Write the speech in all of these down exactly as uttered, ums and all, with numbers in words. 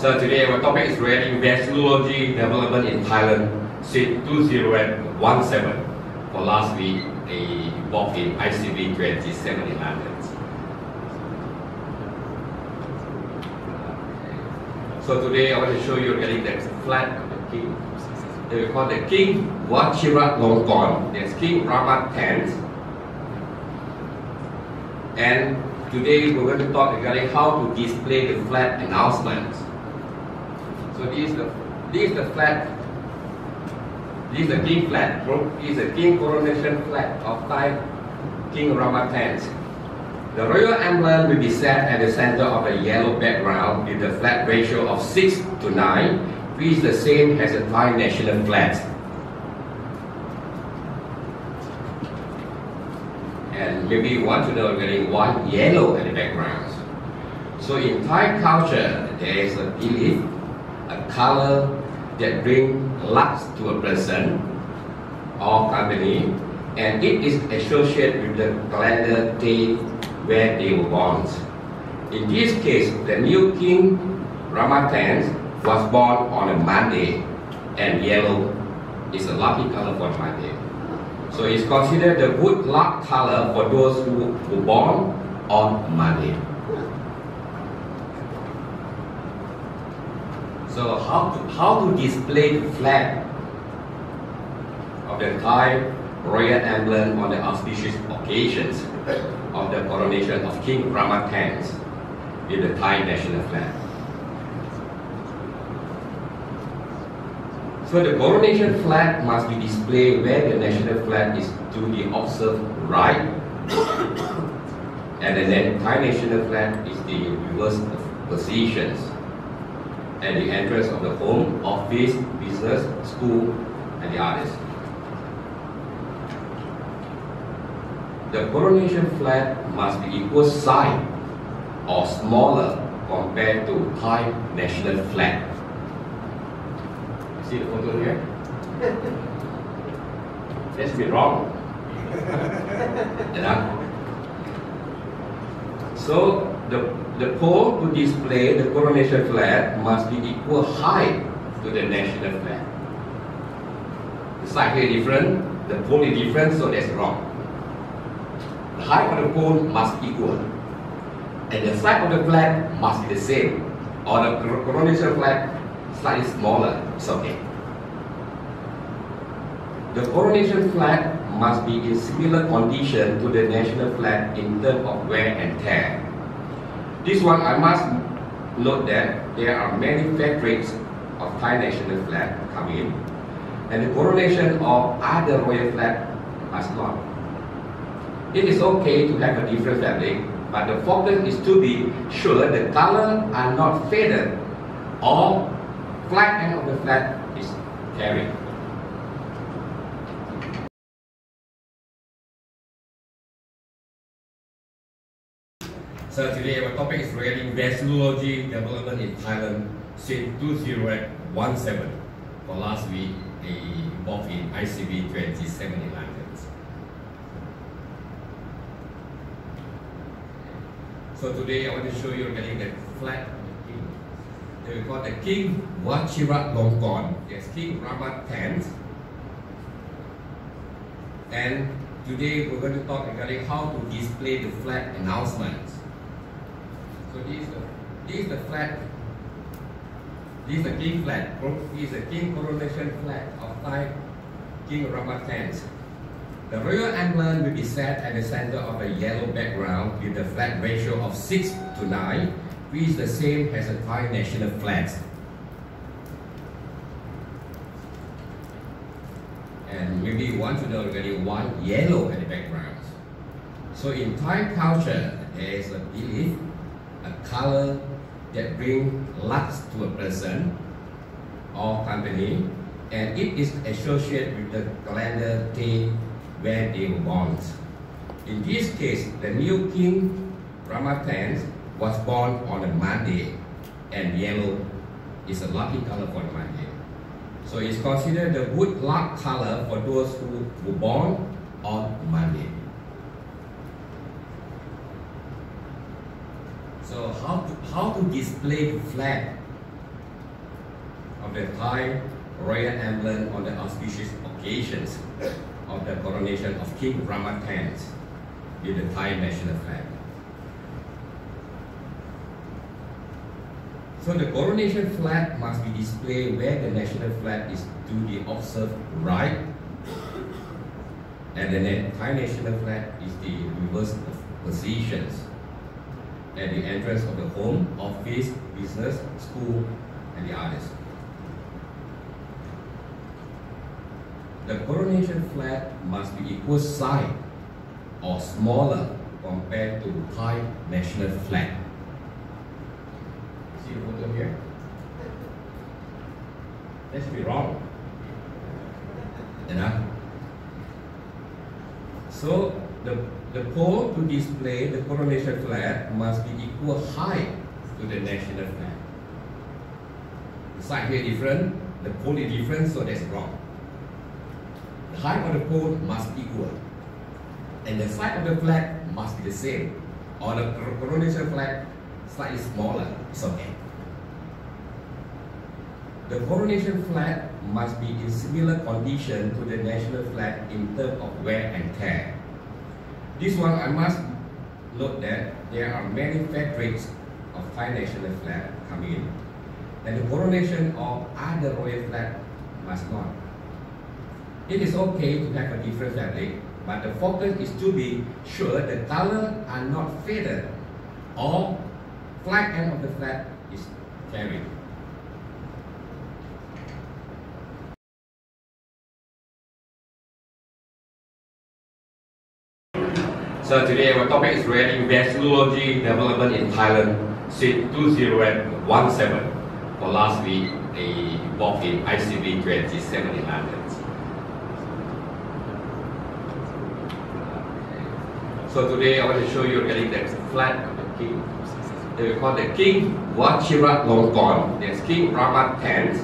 So today our topic is regarding vexillology development in Thailand since two thousand seventeen. For last week, they involved in I C V twenty-seven in London. So today I want to show you regarding the flag of the king. They call the King Vajiralongkorn. There's King Rama X. And today we're going to talk regarding how to display the flag announcements. So this is the this is the flag. This is the king flag. This is the king coronation flag of Thai King Rama X. The royal emblem will be set at the center of a yellow background with the flag ratio of six to nine, which is the same as the Thai national flag. And maybe you want to know regarding why yellow at the background. So in Thai culture, there is a belief, a color that brings luck to a person or company, and it is associated with the calendar date where they were born. In this case, the new king Rama X was born on a Monday, and yellow is a lucky color for Monday. So it's considered the good luck color for those who were born on Monday. So how to, how to display the flag of the Thai royal emblem on the auspicious occasions of the coronation of King Rama X with the Thai national flag. So the coronation flag must be displayed where the national flag is to be observed right, and the Thai national flag is the reverse positions at the entrance of the home, office, business, school, and the others. The coronation flag must be equal size or smaller compared to Thai national flag. See the photo here? Let's be wrong. Yeah. So the, the pole to display the coronation flag must be equal height to the national flag. The size is different, the pole is different, so that's wrong. The height of the pole must be equal, and the size of the flag must be the same, or the coronation flag slightly smaller, it's okay. The coronation flag must be in similar condition to the national flag in terms of wear and tear. This one I must note that there are many fabrics of Thai national flag come in, and the coronation of other royal flag must not. It is okay to have a different fabric, but the focus is to be sure the color are not faded or flag end of the flag is carried. So today our topic is regarding vexillology development in Thailand since two thousand seventeen. For last week, they involved in I C V twenty-seven in London. So today I want to show you regarding the flag of the king. They call the King Vajiralongkorn. Yes, King Rama X. And today we're going to talk regarding how to display the flag announcements. So this is the, this is the flag. This is the king flag. This is the king coronation flag of Thai King Rama X. The royal emblem will be set at the center of a yellow background with the flag ratio of six to nine, which is the same as the Thai national flag. And maybe you want to know regarding why yellow at the background. So in Thai culture, there is a belief, a color that brings luck to a person or company, and it is associated with the calendar date where they were born. In this case, the new king Rama X was born on a Monday, and yellow is a lucky color for Monday. So it's considered the good luck color for those who were born on Monday. So how to, how to display the flag of the Thai royal emblem on the auspicious occasions of the coronation of King Ramadan with the Thai national flag. So the coronation flag must be displayed where the national flag is to be observed right, and the Thai national flag is the reverse of positions at the entrance of the home, office, business, school, and the others. The coronation flag must be equal size or smaller compared to Thai national flag. See the photo here? Let's be wrong. Enough. So the, the pole to display the coronation flag must be equal height to the national flag. The side here different, the pole is different, so that's wrong. The height of the pole must equal, and the size of the flag must be the same, or the coronation flag slightly smaller, it's okay. The coronation flag must be in similar condition to the national flag in terms of wear and tear. This one I must note that there are many fabrics of Thai national flag coming in, and the coronation of other royal flag must not. It is okay to have a different fabric, but the focus is to be sure the colors are not faded or flag end of the flag is carried. So today our topic is regarding vexillology development in Thailand since two thousand seventeen. For last week, they walked in I C B twenty-seven in London. So today I want to show you regarding the flag of the king. They will call the King Vajiralongkorn. That's King Ramadan.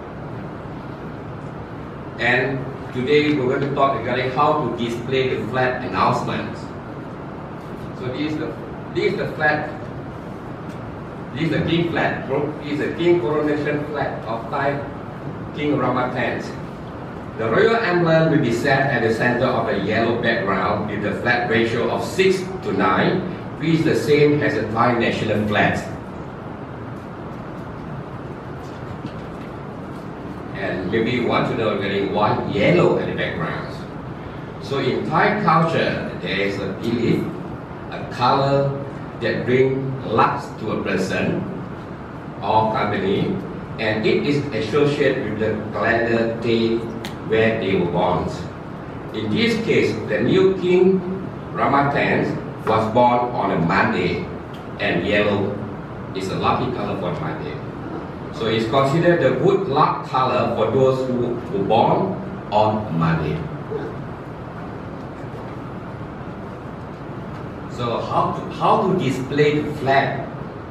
And today we're going to talk regarding how to display the flag announcements. So this is the this is the flag. This is the king flag. This is the king coronation flag of Thai King Ramadan. The royal emblem will be set at the center of the yellow background with the flag ratio of six to nine, which is the same as the Thai national flag. And maybe you want to know regarding why yellow at the background. So in Thai culture, there is a belief, a color that brings luck to a person or company, and it is associated with the calendar date where they were born. In this case, the new King Ramadan was born on a Monday, and yellow is a lucky color for Monday. So it's considered the good luck color for those who were born on Monday. So how to, how to display the flag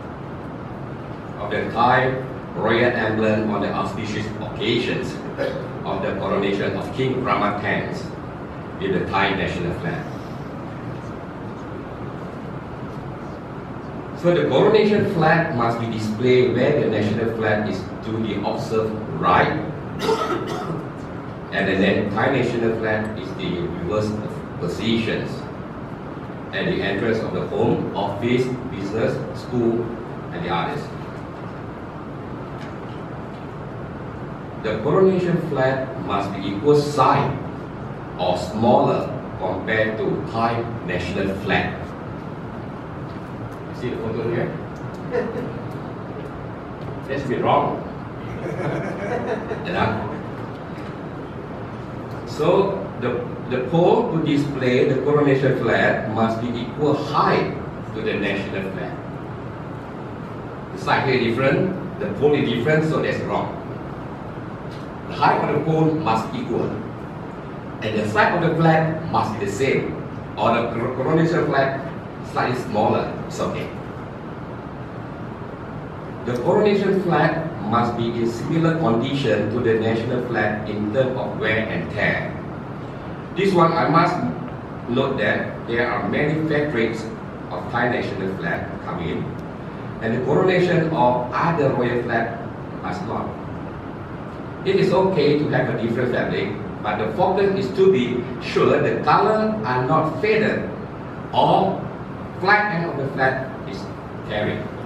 of the Thai royal emblem on the auspicious occasions of the coronation of King Ramadan with the Thai national flag. So the coronation flag must be displayed where the national flag is to be observed right, and the Thai national flag is the reverse of positions at the entrance of the home, office, business, school, and the others. The coronation flag must be equal size or smaller compared to Thai national flag. See the photo here? Let's be wrong. Enough. So the, the pole to display the coronation flag must be equal height to the national flag. The side here is different, the pole is different, so that's wrong. The height of the pole must equal, and the size of the flag must be the same, or the coronation flag slightly smaller, it's okay. The coronation flag must be in similar condition to the national flag in terms of wear and tear. This one I must note that there are many fabrics of Thai national flag coming in, and the coronation of other royal flag must not. It is okay to have a different fabric, but the focus is to be sure the color are not faded or flat end of the flat is carried.